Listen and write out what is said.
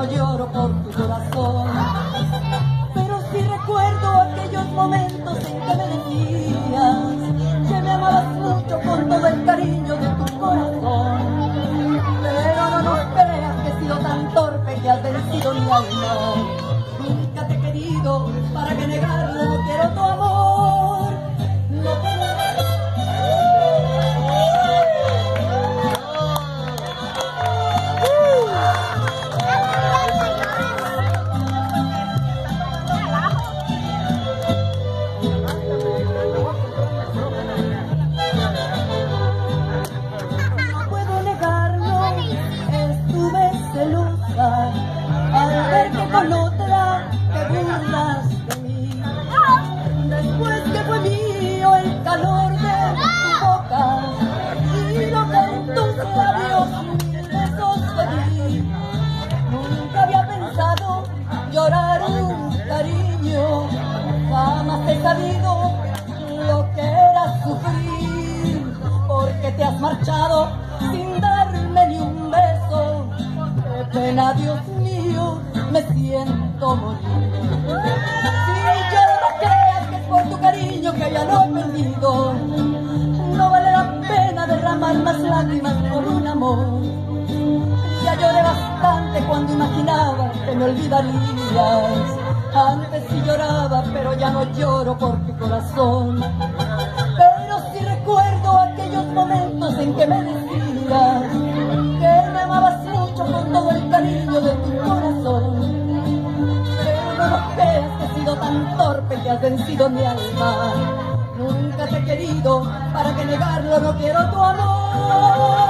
no lloro por tu corazón. Pero sí recuerdo aquellos momentos en que me decías que me amabas mucho con todo el cariño de tu corazón. Pero no nos creas que he sido tan torpe que has vencido mi alma. Nunca te he querido, para que negarlo, no quiero tu amor. No quiero... No puedo negarlo, estuve celosa al ver que con otra te burlas de mí. Después que fue mío el calor de tu boca y lo que en tus labios mil besos te di, nunca había pensado llorar un cariño, jamás he sabido lo que era sufrir, porque te has marchado sin darme ni un beso. Qué pena, Dios mío, me siento morir. Si yo no creas que es por tu cariño que ya lo he perdido, no vale la pena derramar más lágrimas por un amor. Ya lloré bastante cuando imaginaba que me olvidarías. Antes sí lloraba, pero ya no lloro por tu corazón. Pero sí recuerdo aquellos momentos en que me decías que me amabas mucho con todo el cariño de tu corazón. Pero no nos creas que he sido tan torpe que has vencido mi alma. Nunca te he querido, para que negarlo no quiero tu amor.